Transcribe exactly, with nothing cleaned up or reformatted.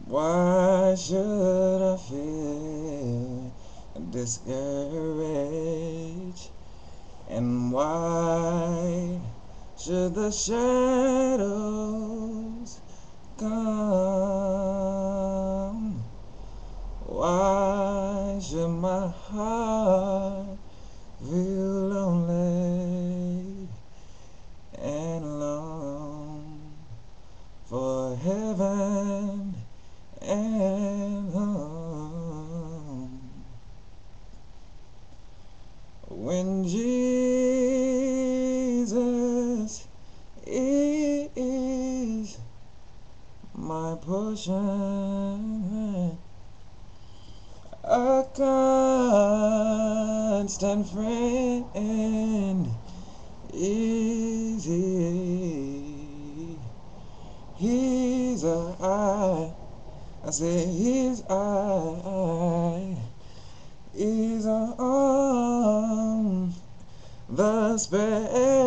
Why should I feel discouraged? And why should the shadows come? Why should my heart feel lonely and long for heaven and home? When Jesus is my portion, a constant friend is He. His eye, I say His eye is on the sparrow.